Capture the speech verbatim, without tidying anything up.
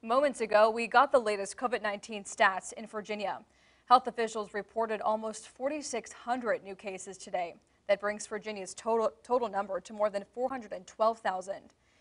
Moments ago, we got the latest COVID nineteen stats in Virginia. Health officials reported almost forty-six hundred new cases today. That brings Virginia's total, total number to more than four hundred twelve thousand.